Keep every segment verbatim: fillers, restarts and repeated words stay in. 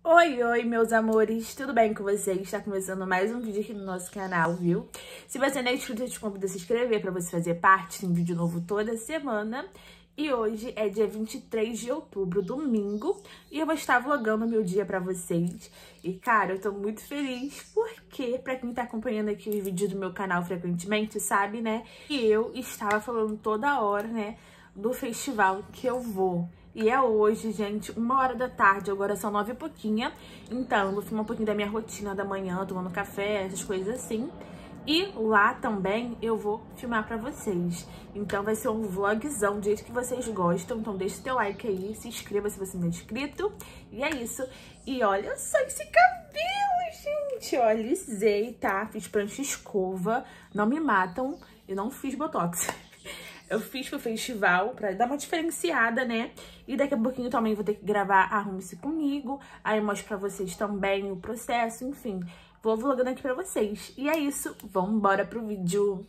Oi, oi, meus amores, tudo bem com vocês? Está começando mais um vídeo aqui no nosso canal, viu? Se você não é inscrito, eu te convido a se inscrever para você fazer parte. Tem vídeo novo toda semana. E hoje é dia vinte e três de outubro, domingo, e eu vou estar vlogando meu dia pra vocês. E, cara, eu tô muito feliz porque, pra quem tá acompanhando aqui os vídeos do meu canal frequentemente, sabe, né, que eu estava falando toda hora, né, do festival que eu vou. E é hoje, gente, uma hora da tarde, agora são nove e pouquinha. Então, eu vou filmar um pouquinho da minha rotina da manhã, tomando café, essas coisas assim. E lá também eu vou filmar pra vocês. Então vai ser um vlogzão do jeito que vocês gostam. Então deixa o teu like aí, se inscreva se você não é inscrito. E é isso. E olha só esse cabelo, gente. Ó, alisei, tá? Fiz prancha escova. Não me matam. Eu não fiz botox. Eu fiz pro festival pra dar uma diferenciada, né? E daqui a pouquinho também vou ter que gravar Arrume-se Comigo. Aí eu mostro pra vocês também o processo, enfim. Vou vlogando aqui pra vocês. E é isso, vamos embora pro vídeo.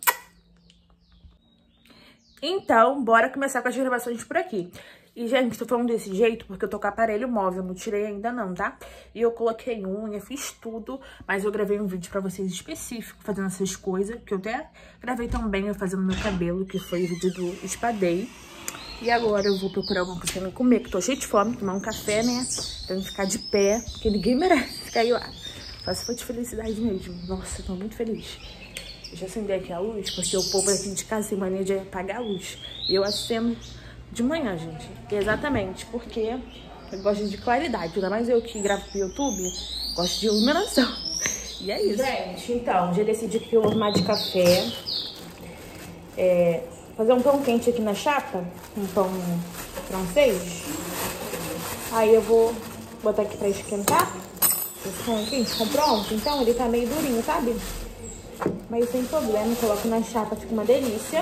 Então, bora começar com as gravações por aqui. E, gente, tô falando desse jeito porque eu tô com o aparelho móvel, não tirei ainda não, tá? E eu coloquei unha, fiz tudo, mas eu gravei um vídeo pra vocês específico, fazendo essas coisas, que eu até gravei também eu fazendo meu cabelo, que foi o vídeo do Espadei. E agora eu vou procurar alguma coisa pra me comer, que tô cheio de fome, tomar um café, né? Pra não ficar de pé, porque ninguém merece cair lá. Só se for de felicidade mesmo. Nossa, eu tô muito feliz. Eu já acendi aqui a luz, porque o povo aqui de casa tem mania de apagar a luz. E eu acendo de manhã, gente. Exatamente, porque eu gosto de claridade. Ainda mais eu que gravo pro YouTube, gosto de iluminação. E é isso. Gente, então, já decidi que eu vou arrumar de café. É, fazer um pão quente aqui na chapa. Um pão francês. Aí eu vou botar aqui pra esquentar. Esse pão aqui tá pronto, então ele tá meio durinho, sabe? Mas sem problema, eu coloco na chapa, fica uma delícia.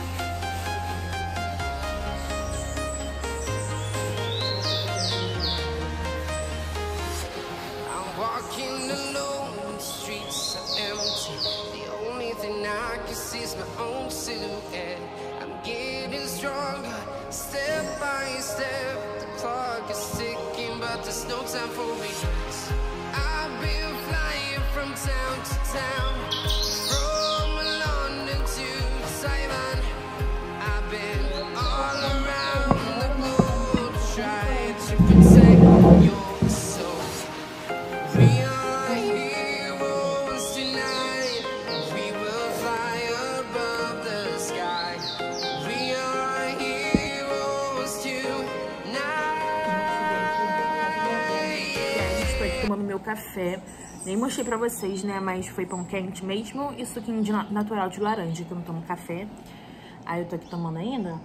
Tomando meu café, nem mostrei pra vocês, né, mas foi pão quente mesmo e suquinho de natural de laranja, que eu não tomo café. Aí eu tô aqui tomando ainda.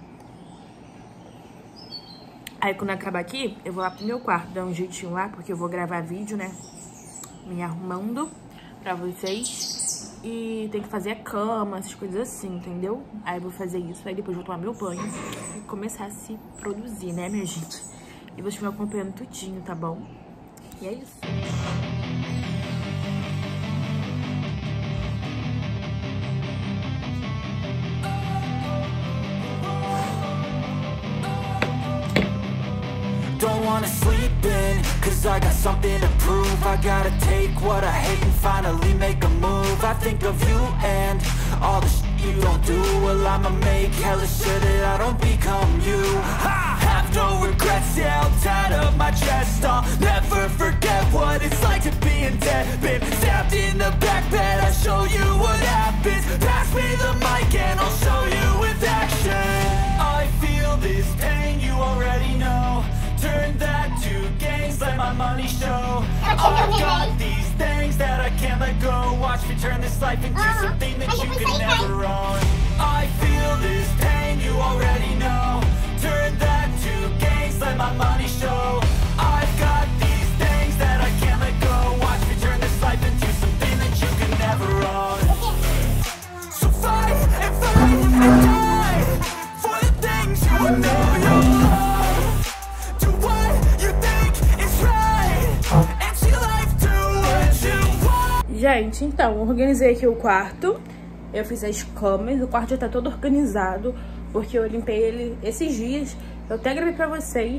Aí quando eu acabar aqui, eu vou lá pro meu quarto, dar um jeitinho lá, porque eu vou gravar vídeo, né, me arrumando pra vocês. E tem que fazer a cama, essas coisas assim, entendeu? Aí eu vou fazer isso, aí depois eu vou tomar meu banho e começar a se produzir, né, minha gente? E vocês me acompanhando tudinho, tá bom? E é isso. Don't wanna sleep in, cause I got something to prove. I gotta take what I hate and finally make a move. I think of you and all the shit you don't do. Well, I'ma make hella sure that I don't become you. I have no regrets, yeah, I'll tie up my chest. I'll never forget what it's like to be in debt. Been stabbed in the back bed, I'll show you what happens. Pass me the mic and I'll show you with action. I feel this pain, you already know. Turn that to gains, let my money show. I've got these things that I can't let go. Watch me turn this life into something that you could never own. I feel this pain, you already know. Turn that to gains, let my money show. I've got these things that I can't let go. Watch me turn this life into something that you could never own. So fight and fight and die for the things you know you love. Do what you think is right and see life do what you want. Gente, então, organizei aqui o quarto. Eu fiz as camas, o quarto já tá todo organizado, porque eu limpei ele esses dias. Eu até gravei pra vocês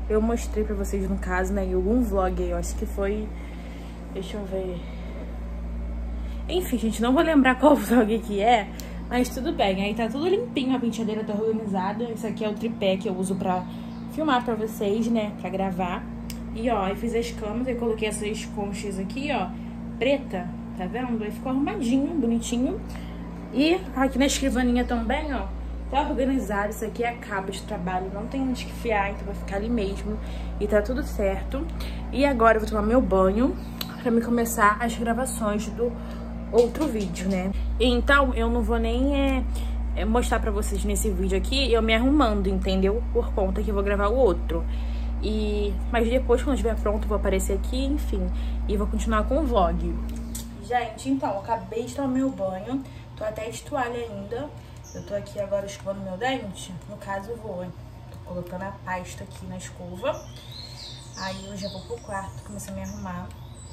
eu mostrei pra vocês, no caso, né, em algum vlog aí, eu acho que foi... Deixa eu ver... Enfim, gente, não vou lembrar qual vlog que é, mas tudo bem. Aí tá tudo limpinho, a penteadeira tá organizada. Esse aqui é o tripé que eu uso pra filmar pra vocês, né, pra gravar. E, ó, eu fiz as camas, eu coloquei essas conchas aqui, ó, preta, tá vendo? Aí ficou arrumadinho, bonitinho. E aqui na escrivaninha também, ó, tá organizado. Isso aqui é a cabo de trabalho, não tem onde que enfiar, então vai ficar ali mesmo. E tá tudo certo. E agora eu vou tomar meu banho pra me começar as gravações do outro vídeo, né? Então eu não vou nem é, é, mostrar pra vocês nesse vídeo aqui eu me arrumando, entendeu? Por conta que eu vou gravar o outro. E mas depois, quando estiver pronto, eu vou aparecer aqui, enfim. E vou continuar com o vlog. Gente, então, eu acabei de tomar meu banho. Tô até de toalha ainda. Eu tô aqui agora escovando meu dente. No caso, eu vou, tô colocando a pasta aqui na escova. Aí eu já vou pro quarto, começar a me arrumar.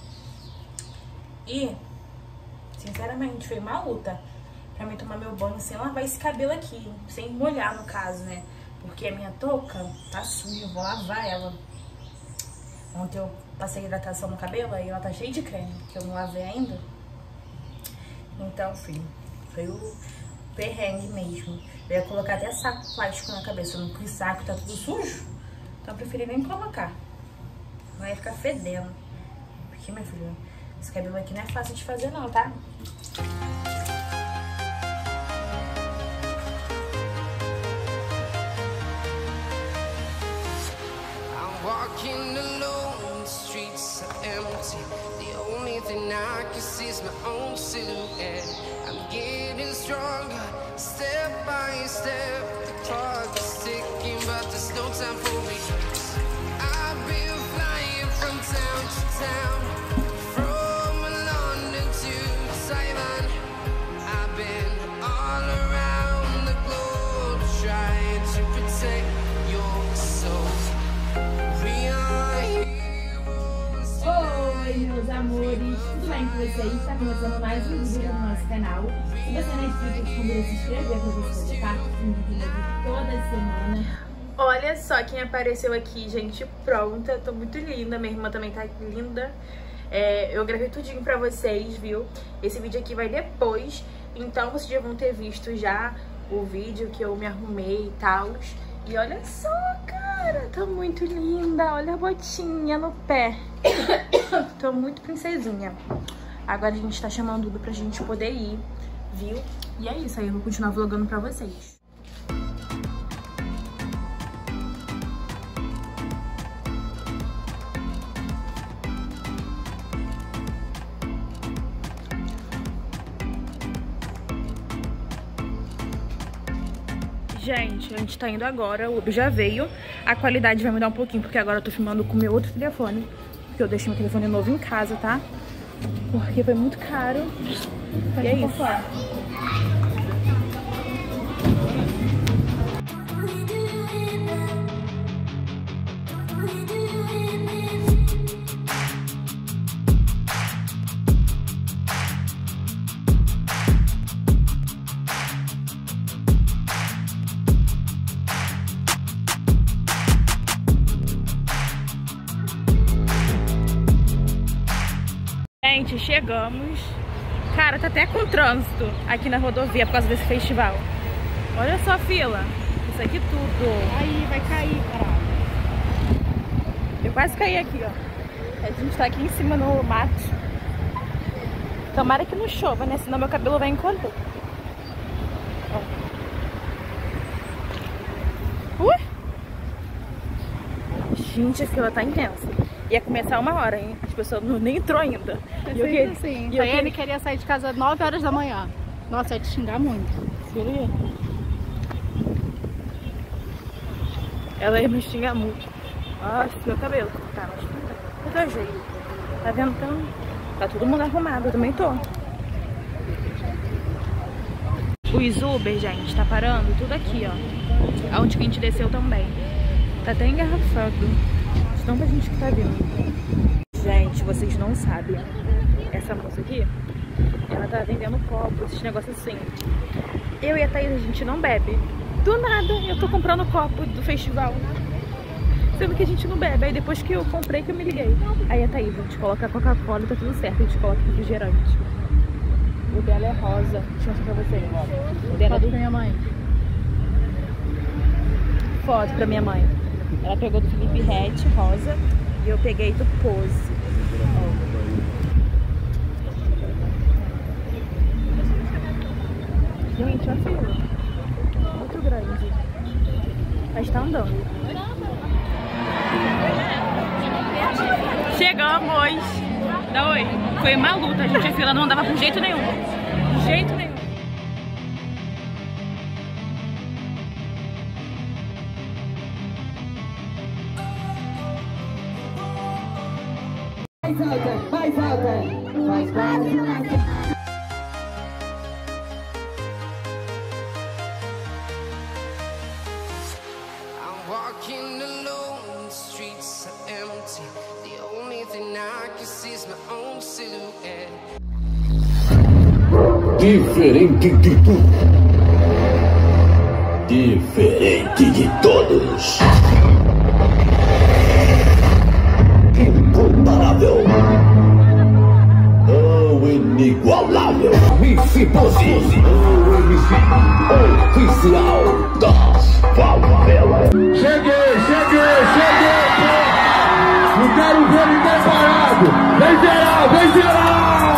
E, sinceramente, foi uma luta pra mim tomar meu banho sem lavar esse cabelo aqui. Sem molhar, no caso, né? Porque a minha touca tá suja, eu vou lavar ela. Ontem eu passei hidratação no cabelo, aí ela tá cheia de creme, que eu não lavei ainda. Então, filho, foi o perrengue mesmo. Eu ia colocar até saco plástico na cabeça, não quis saco, tá tudo sujo. Então eu preferi nem colocar. Vai ficar fedendo. Porque, minha filha, esse cabelo aqui não é fácil de fazer não, tá? Walking alone, the streets are empty. The only thing I can see is my own silhouette. I'm getting stronger, step by step. The clock is ticking, but there's no time for me. I've been flying from town to town, from London to Taiwan. I've been all around the globe trying to protect your soul. Oi, meus amores, tudo bem com vocês? Está começando mais um vídeo no nosso canal. Se você não é inscrito, te convido a se inscrever para você fazer parte de um vídeo novo toda semana. Olha só quem apareceu aqui, gente, pronta. Tô muito linda, minha irmã também tá linda. É, eu gravei tudinho pra vocês, viu? Esse vídeo aqui vai depois, então vocês já vão ter visto já o vídeo que eu me arrumei e tal. E olha só, cara, tô muito linda. Olha a botinha no pé. Tô muito princesinha. Agora a gente tá chamando tudo pra gente poder ir, viu? E é isso, aí eu vou continuar vlogando pra vocês. Gente, a gente tá indo agora, o Uber já veio. A qualidade vai mudar um pouquinho, porque agora eu tô filmando com o meu outro telefone. Porque eu deixei meu telefone novo em casa, tá? Porque foi muito caro. E é isso. Gente, chegamos. Cara, tá até com trânsito aqui na rodovia por causa desse festival. Olha só a fila. Isso aqui tudo. Aí, vai cair, caralho. Eu quase caí aqui, ó. A gente tá aqui em cima no mato. Tomara que não chova, né? Senão meu cabelo vai encolher. Uh! Gente, a fila tá intensa. Ia começar uma hora, hein? As pessoas não, nem entrou ainda. E eu queria, assim. E eu queria... queria sair de casa às nove horas da manhã. Nossa, ia te xingar muito. Seria? Ela ia me xingar muito. Nossa, meu cabelo. Tá, mas não tá jeito. Tá vendo? Então, tá todo mundo arrumado. Eu também tô. Os Uber, gente, tá parando tudo aqui, ó. Onde que a gente desceu também. Tá até engarrafado. Tanta gente que tá vindo. Gente, vocês não sabem. Essa moça aqui, ela tá vendendo copos, esses negócios assim. Eu e a Thaís, a gente não bebe. Do nada, eu tô comprando copo do festival. Sendo que a gente não bebe. Aí depois que eu comprei que eu me liguei. Aí a Thaís, a gente coloca Coca-Cola e tá tudo certo. A gente coloca refrigerante. O dela é rosa. Deixa eu mostrar pra vocês. O dela é do... pra minha mãe. Foto pra minha mãe. Ela pegou do Felipe Ret, rosa. E eu peguei do Pose. Gente, olha a fila. Muito grande. Mas tá andando. Chegamos! Dá oi. Foi uma luta, gente. A fila não andava com jeito nenhum. De jeito nenhum. Mais alta, mais alta, mais quase. I'm walking alone, the streets are empty. The only thing I can see is my own silhouette. Diferente de tudo. Diferente de todos. Incomparável. Oh, inigualável. Missy Pose. O M C oficial das favelas. Cheguei, cheguei, cheguei, pô! Não quero ver ninguém parado! Vem geral, vem geral!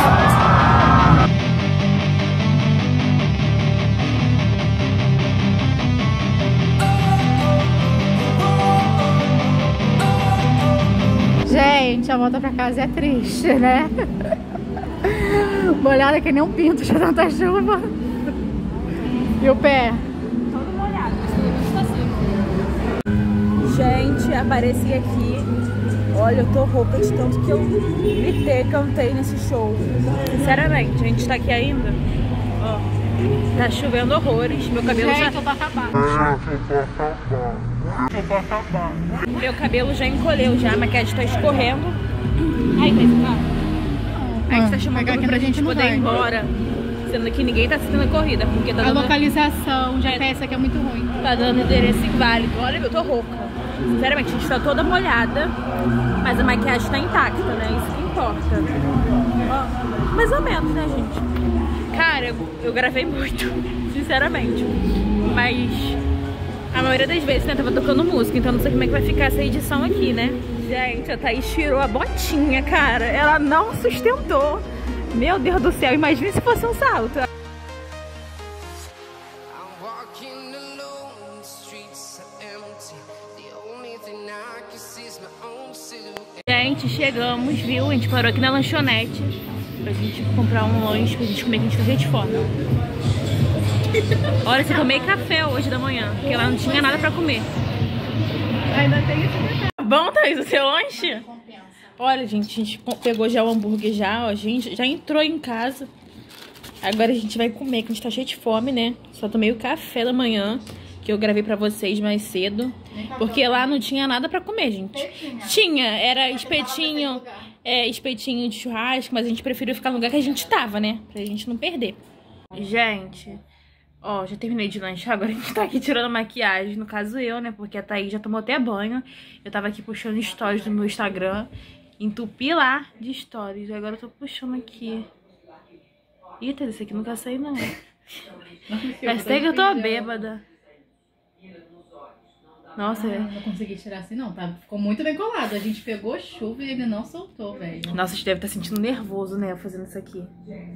Gente, a volta pra casa é triste, né? Molhada que nem um pinto de tanta chuva. E o pé? Gente, apareci aqui. Olha, eu tô rouca de tanto que eu gritei, cantei nesse show. Sinceramente, a gente tá aqui ainda. Ó, tá chovendo horrores. Meu cabelo Gente, já... eu tô acabado. Meu cabelo já encolheu já, a maquiagem tá escorrendo. Ai, tá escorrendo. A gente tá chamando aqui pra a gente gente não poder vai. ir embora. Sendo que ninguém tá seguindo a corrida, porque tá A dando... localização, o G P S aqui é muito ruim. Tá dando endereço inválido. Olha, eu tô rouca. Sinceramente, a gente tá toda molhada, mas a maquiagem tá intacta, né? Isso que importa. Ó, mais ou menos, né, gente? Cara, eu, eu gravei muito, sinceramente. Mas a maioria das vezes, né, tava tocando música, então não sei como é que vai ficar essa edição aqui, né? Gente, a Thaís tirou a botinha, cara. Ela não sustentou. Meu Deus do céu, imagina se fosse um salto. I'm walking alone, the streets are empty. The only thing I can see is my own silhouette. Gente, chegamos, viu? A gente parou aqui na lanchonete pra gente comprar um lanche pra gente comer, que a gente tá cheio de fome. Olha, eu tomei café hoje da manhã, porque lá não tinha nada pra comer. Ainda tem esse. Tá bom, Thaís, o seu lanche? Olha, gente, a gente pegou já o hambúrguer já, ó, a gente já entrou em casa. Agora a gente vai comer, que a gente tá cheio de fome, né? Só tomei o café da manhã, que eu gravei pra vocês mais cedo. Porque lá não tinha nada pra comer, gente. Tinha, era espetinho, é, espetinho de churrasco, mas a gente preferiu ficar no lugar que a gente tava, né? Pra gente não perder. Gente, ó, já terminei de lanchar, agora a gente tá aqui tirando a maquiagem. No caso eu, né? Porque a Thaís já tomou até banho. Eu tava aqui puxando stories do meu Instagram. Entupi lá de stories. Agora eu tô puxando aqui. Eita, esse aqui não quer sair, não. Parece até que eu tô bêbada. Nossa, Ah, não consegui tirar assim não, tá? Ficou muito bem colado. A gente pegou chuva e ele não soltou, velho. Nossa, a gente deve estar sentindo nervoso, né? Fazendo isso aqui.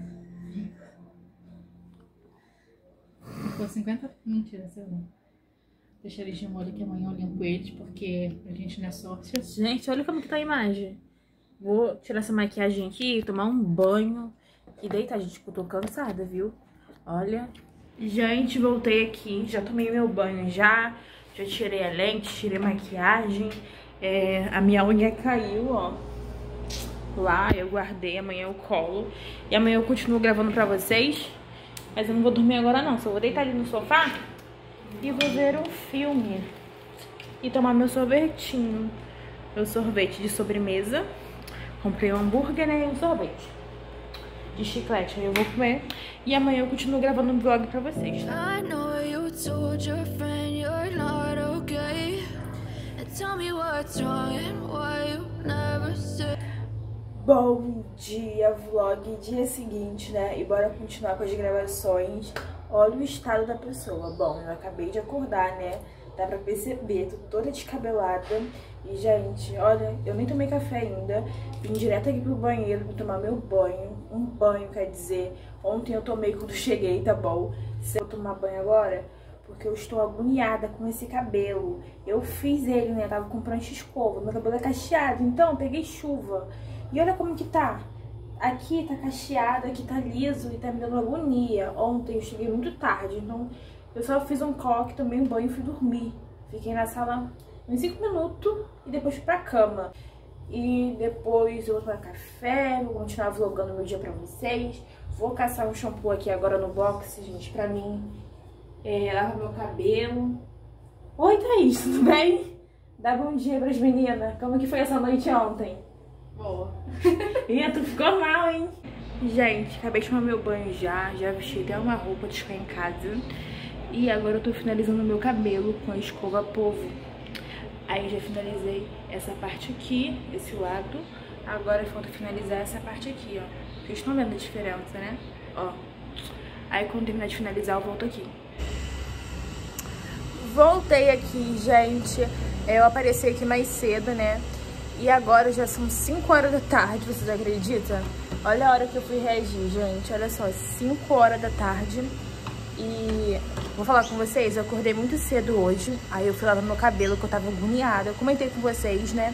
Ficou cinquenta... Mentira, sei lá. Deixa eles de molho que amanhã eu limpo eles, porque a gente não é sorte. Gente, olha como que tá a imagem. Vou tirar essa maquiagem aqui, tomar um banho e deitar, gente, que eu tô cansada, viu? Olha. Gente, voltei aqui, já tomei meu banho já. Já tirei a lente, tirei a maquiagem. É, a minha unha caiu, ó. Lá, eu guardei, amanhã eu colo. E amanhã eu continuo gravando pra vocês. Mas eu não vou dormir agora não, só vou deitar ali no sofá e vou ver um filme. E tomar meu sorvetinho. Meu sorvete de sobremesa. Comprei um hambúrguer, né, e um sorvete de chiclete. Aí eu vou comer. E amanhã eu continuo gravando um vlog pra vocês, tá? I know you told your friend you're not okay. tell me what's wrong and why you never say. Bom dia, vlog, dia seguinte, né? E bora continuar com as gravações. Olha o estado da pessoa. Bom, eu acabei de acordar, né? Dá pra perceber, tô toda descabelada. E, gente, olha, eu nem tomei café ainda. Vim direto aqui pro banheiro pra tomar meu banho. Um banho, quer dizer, ontem eu tomei quando cheguei, tá bom? Se eu tomar banho agora, porque eu estou agoniada com esse cabelo. Eu fiz ele, né? Tava com prancha escova. Meu cabelo é cacheado, então eu peguei chuva. E olha como que tá. Aqui tá cacheado, aqui tá liso e tá me dando agonia. Ontem eu cheguei muito tarde, então eu só fiz um coque, tomei um banho e fui dormir. Fiquei na sala uns cinco minutos e depois fui pra cama. E depois eu vou tomar café, vou continuar vlogando meu dia pra vocês. Vou caçar um shampoo aqui agora no box, gente, pra mim é, lavar meu cabelo. Oi, Thaís, tudo bem? Dá bom dia pras meninas. Como que foi essa noite ontem? Boa. Ih, tu ficou mal, hein? Gente, acabei de tomar meu banho já. Já vesti até uma roupa de ficar em casa. E agora eu tô finalizando meu cabelo com a escova Polvo. Aí já finalizei essa parte aqui, esse lado. Agora falta finalizar essa parte aqui, ó. Vocês estão vendo a diferença, né? Ó. Aí quando terminar de finalizar eu volto aqui. Voltei aqui, gente. Eu apareci aqui mais cedo, né? E agora já são cinco horas da tarde, vocês acreditam? Olha a hora que eu fui reagir, gente. Olha só, cinco horas da tarde. E vou falar com vocês, eu acordei muito cedo hoje. Aí eu fui lavar meu cabelo, que eu tava agoniada. Eu comentei com vocês, né?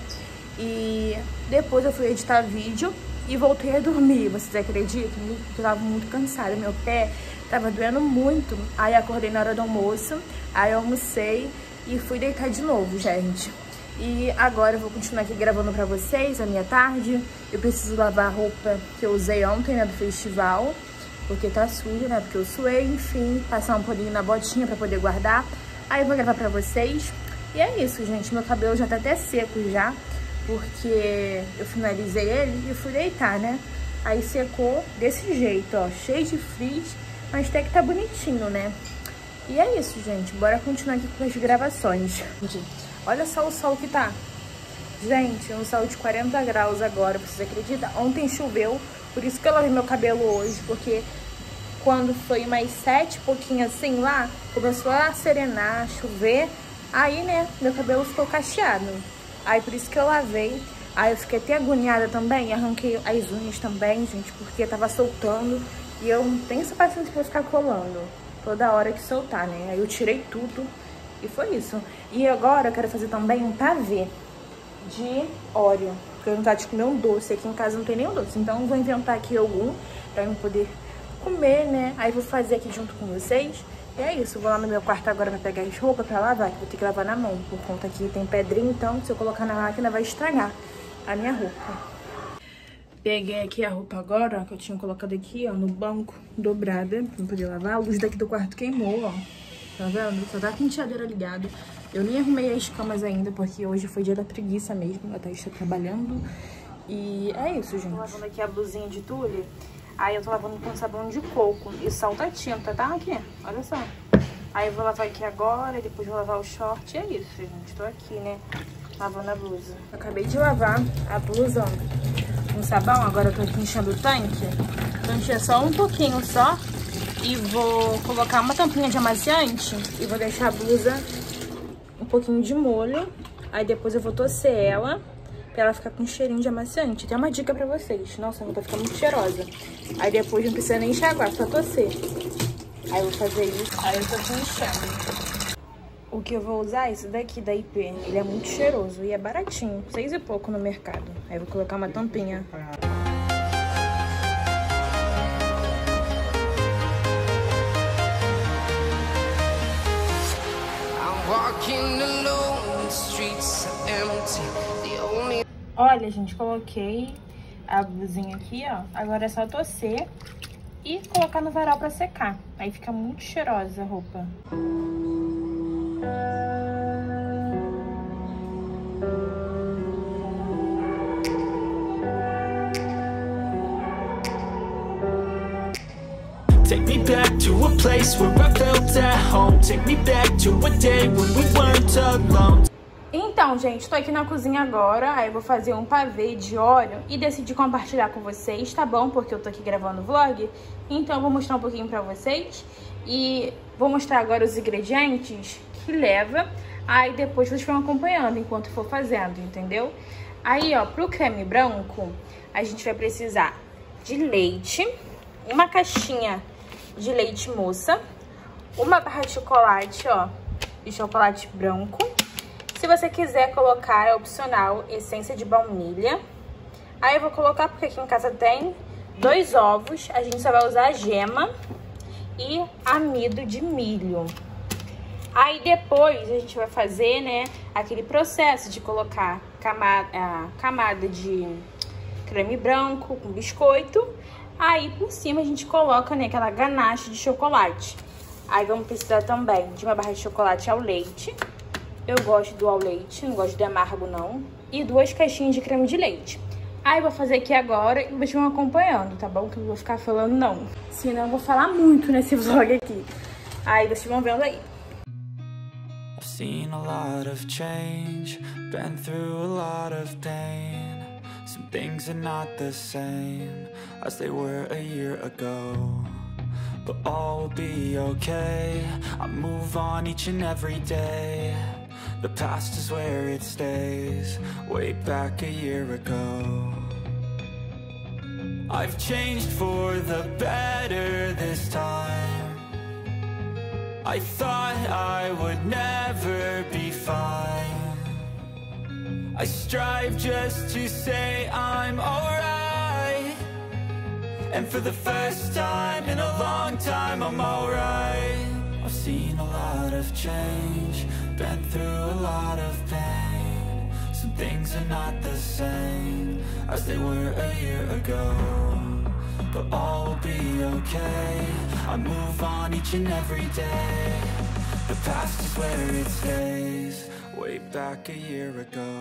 E depois eu fui editar vídeo e voltei a dormir. Vocês acreditam? Eu tava muito cansada, meu pé tava doendo muito. Aí acordei na hora do almoço, aí eu almocei e fui deitar de novo, gente. E agora eu vou continuar aqui gravando pra vocês a minha tarde. Eu preciso lavar a roupa que eu usei ontem, né, do festival, porque tá suja, né, porque eu suei, enfim. Passar um polinho na botinha pra poder guardar. Aí eu vou gravar pra vocês. E é isso, gente, meu cabelo já tá até seco já, porque eu finalizei ele e fui deitar, né. Aí secou desse jeito, ó, cheio de frizz, mas até que tá bonitinho, né. E é isso, gente, bora continuar aqui com as gravações. Olha só o sol que tá. Gente, é um sol de quarenta graus agora, vocês acreditam? Ontem choveu, por isso que eu lavei meu cabelo hoje, porque quando foi mais sete, pouquinho assim lá, começou a serenar, chover, aí, né, meu cabelo ficou cacheado. Aí por isso que eu lavei. Aí eu fiquei até agoniada também, arranquei as unhas também, gente, porque tava soltando. E eu não tenho essa paciência pra ficar colando toda hora que soltar, né? Aí eu tirei tudo. E foi isso. E agora eu quero fazer também um pavê de Oreo, porque eu não vontade de comer um doce. Aqui em casa não tem nenhum doce, então eu vou inventar aqui algum pra eu poder comer, né? Aí vou fazer aqui junto com vocês. E é isso, vou lá no meu quarto agora pra pegar as roupas pra lavar, que vou ter que lavar na mão, por conta que tem pedrinha, então se eu colocar na máquina vai estragar a minha roupa. Peguei aqui a roupa agora, ó, que eu tinha colocado aqui, ó, no banco, dobrada, pra poder lavar. A luz daqui do quarto queimou, ó. Tá vendo? Só tá a penteadeira ligada. Eu nem arrumei as camas ainda, porque hoje foi dia da preguiça mesmo. A Thaís tá trabalhando. E é isso, gente. Tô lavando aqui a blusinha de tule. Aí eu tô lavando com sabão de coco. E salta tinta, tá? Aqui, olha só. Aí eu vou lavar aqui agora, e depois vou lavar o short. E é isso, gente. Tô aqui, né? Lavando a blusa. Eu acabei de lavar a blusa com sabão. Agora eu tô aqui enchendo o tanque. Tô enchendo só um pouquinho só. E vou colocar uma tampinha de amaciante e vou deixar a blusa um pouquinho de molho. Aí depois eu vou torcer ela pra ela ficar com um cheirinho de amaciante. Tem uma dica pra vocês. Nossa, a roupa fica muito cheirosa. Aí depois não precisa nem enxaguar, só torcer. Aí eu vou fazer isso. Aí eu tô aqui enxando. O que eu vou usar é esse daqui da I P. Ele é muito cheiroso e é baratinho. Seis e pouco no mercado. Aí eu vou colocar uma tampinha. Olha, gente, coloquei a blusinha aqui, ó. Agora é só torcer e colocar no varal pra secar. Aí fica muito cheirosa a roupa. Take me back to a place where I felt at home. Take me back to a day when we weren't alone. Então, Então, gente, tô aqui na cozinha agora, aí eu vou fazer um pavê de óleo e decidi compartilhar com vocês, tá bom? Porque eu tô aqui gravando o vlog, então eu vou mostrar um pouquinho pra vocês e vou mostrar agora os ingredientes que leva, aí depois vocês vão acompanhando enquanto for fazendo, entendeu? Aí, ó, pro creme branco, a gente vai precisar de leite, uma caixinha de leite moça, uma barra de chocolate, ó, de chocolate branco. Se você quiser colocar, é opcional, essência de baunilha. Aí eu vou colocar, porque aqui em casa tem dois ovos, a gente só vai usar a gema e amido de milho. Aí depois a gente vai fazer, né, aquele processo de colocar camada, a camada de creme branco com biscoito. Aí por cima a gente coloca, né, aquela ganache de chocolate. Aí vamos precisar também de uma barra de chocolate ao leite. Eu gosto do ao leite, não gosto de amargo não. E duas caixinhas de creme de leite. Aí eu vou fazer aqui agora e vocês vão acompanhando, tá bom? Que eu não vou ficar falando não. Senão eu vou falar muito nesse vlog aqui. Aí vocês vão vendo aí. I've seen a lot of change, been through a lot of pain. Some things are not the same as they were a year ago. But all will be okay, I move on each and every day. The past is where it stays, way back a year ago. I've changed for the better this time. I thought I would never be fine. I strive just to say I'm alright. And for the first time in a long time, I'm alright. I've seen a lot of change, been through a lot of pain. Some things are not the same as they were a year ago. But all will be okay, I move on each and every day. The past is where it stays, way back a year ago.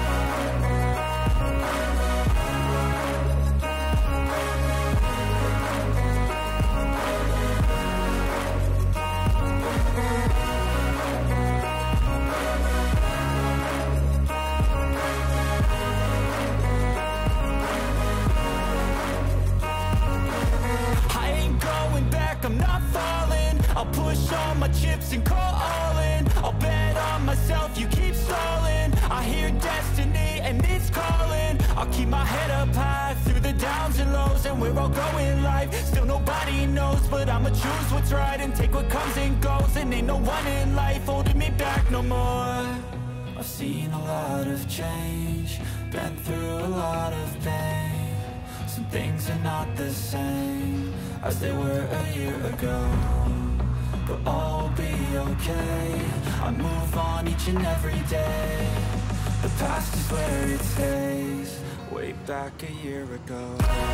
I'm not falling, I'll push all my chips and call all in. I'll bet on myself, you keep stalling. I hear destiny and it's calling. I'll keep my head up high through the downs and lows. And we're all going life, still nobody knows. But I'ma choose what's right and take what comes and goes. And ain't no one in life holding me back no more. I've seen a lot of change, been through a lot of pain. Some things are not the same as they were a year ago. But all will be okay, I move on each and every day. The past is where it stays, way back a year ago.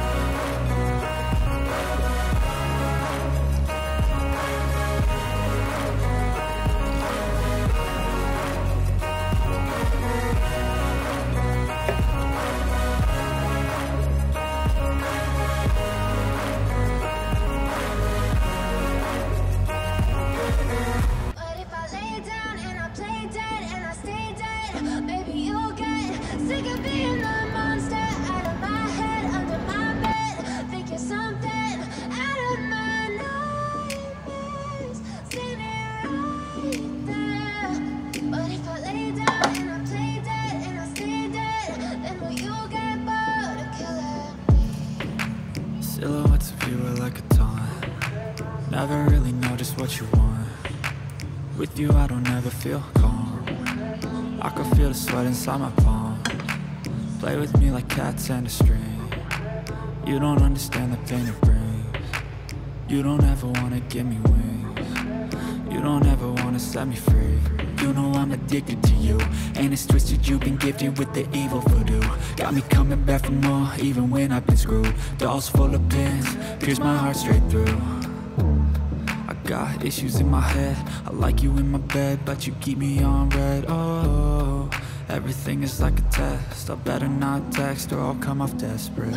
Silhouettes of you are like a taunt. Never really know just what you want. With you I don't ever feel calm. I can feel the sweat inside my palm. Play with me like cats and a string. You don't understand the pain it brings. You don't ever wanna give me wings. You don't ever wanna set me free. You know I'm addicted to you, and it's twisted, you've been gifted with the evil voodoo. Got me coming back for more, even when I've been screwed. Dolls full of pins, pierce my heart straight through. I got issues in my head, I like you in my bed, but you keep me on red. Oh, everything is like a test, I better not text or I'll come off desperate.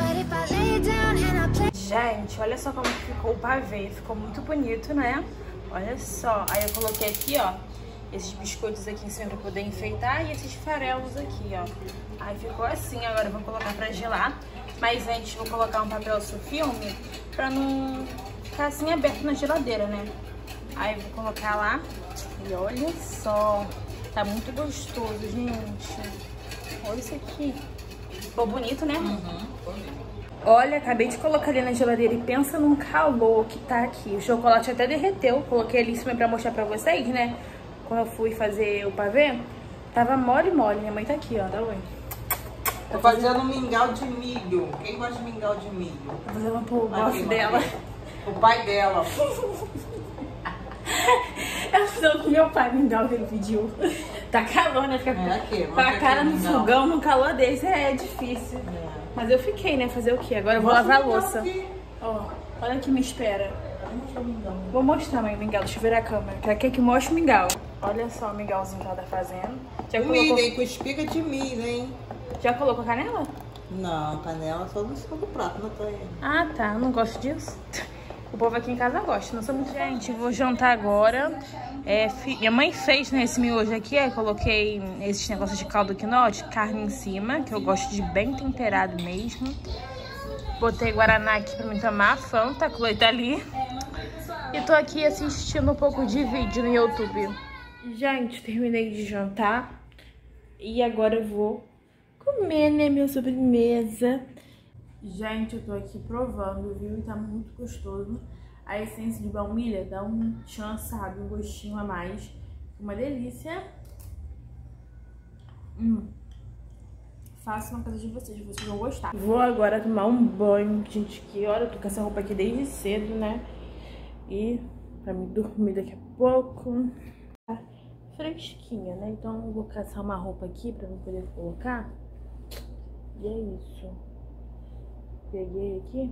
Gente, olha só como ficou o pavê, ficou muito bonito, né? Olha só, aí eu coloquei aqui, ó, esses biscoitos aqui em cima pra poder enfeitar e esses farelos aqui, ó. Aí ficou assim, agora eu vou colocar pra gelar. Mas antes vou colocar um papel sulfilme pra não ficar assim aberto na geladeira, né? Aí vou colocar lá e olha só, tá muito gostoso, gente. Olha isso aqui. Ficou bonito, né? Uhum. Olha, acabei de colocar ali na geladeira e pensa num calor que tá aqui. O chocolate até derreteu, coloquei ali em cima pra mostrar pra vocês, né? Quando eu fui fazer o pavê, tava mole mole. Minha mãe tá aqui, ó, dá oi. Tô fazendo um mingau de milho. Quem gosta de mingau de milho? Tô fazendo pro gosto dela. O pai dela. Eu sou que meu pai mingau que ele pediu. Tá calor, né? Fica É, aqui, com a cara no mingau. fogão, num calor desse, é difícil. É. Mas eu fiquei, né? Fazer o quê? Agora eu vou Mostra lavar a o mingau louça. aqui. Ó, olha que me espera. Mostra o mingau. Vou mostrar meu mingau, deixa eu ver a câmera. Quer que que mostre o mingau? Olha só o mingauzinho que ela tá fazendo. Já Milho, colocou, hein? Com espiga de milho, hein? já colocou canela? Não, canela só no segundo prato, não tô indo. Ah, tá. Eu não gosto disso. O povo aqui em casa gosta, não sou muito... Gente, vou jantar agora. É, fi... Minha mãe fez, né, esse miojo aqui. Eu coloquei esses negócios de caldo quinoa, de carne em cima, que eu gosto de bem temperado mesmo. Botei guaraná aqui pra me tomar, Fanta, a Chloe tá ali. E tô aqui assistindo um pouco de vídeo no YouTube. Gente, terminei de jantar. E agora eu vou comer, né, minha sobremesa. Gente, eu tô aqui provando, viu? E tá muito gostoso. A essência de baunilha dá um chance, sabe? Um gostinho a mais. Uma delícia. Hum. Faça na casa de vocês, vocês vão gostar. Vou agora tomar um banho, gente, que hora eu tô com essa roupa aqui desde cedo, né? E pra me dormir daqui a pouco. Tá fresquinha, né? Então eu vou caçar uma roupa aqui pra eu poder colocar. E é isso. Peguei aqui,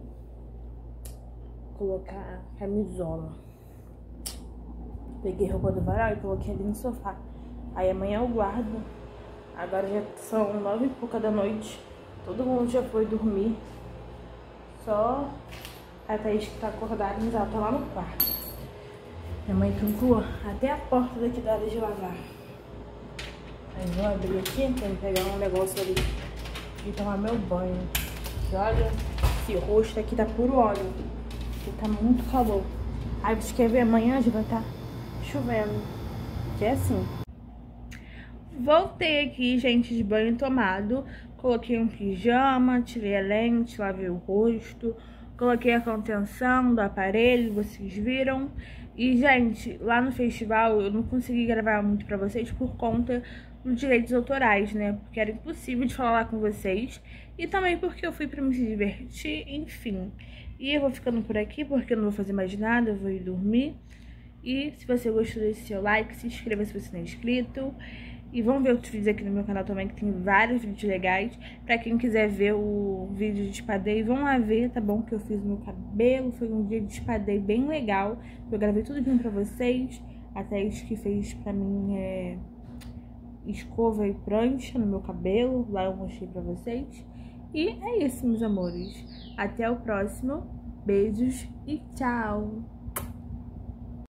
colocar a camisola. Peguei roupa do varal e coloquei ali no sofá. Aí amanhã eu guardo. Agora já são nove e pouca da noite. Todo mundo já foi dormir. Só a Thaís que tá acordada, mas ela tá lá no quarto. Minha mãe trancou até a porta daqui da hora de lavar. Aí vou abrir aqui pra pegar um negócio ali e tomar meu banho. E olha, esse rosto aqui tá puro óleo. Porque tá muito calor. Aí você quer ver amanhã já vai estar chovendo. Que é assim. Voltei aqui, gente, de banho tomado. Coloquei um pijama, tirei a lente, lavei o rosto. Coloquei a contenção do aparelho, vocês viram. E, gente, lá no festival eu não consegui gravar muito pra vocês por conta dos direitos autorais, né? Porque era impossível de falar lá com vocês. E também porque eu fui pra me divertir, enfim. E eu vou ficando por aqui porque eu não vou fazer mais nada, eu vou ir dormir. E se você gostou, deixe seu like, se inscreva se você não é inscrito. E vamos ver outros vídeos aqui no meu canal também, que tem vários vídeos legais. Pra quem quiser ver o vídeo de espadeio, vão lá ver, tá bom? Que eu fiz meu cabelo, foi um dia de espadeio bem legal. Eu gravei tudo bem pra vocês. A Thaís que fez pra mim é... escova e prancha no meu cabelo. Lá eu mostrei pra vocês. E é isso, meus amores. Até o próximo. Beijos e tchau!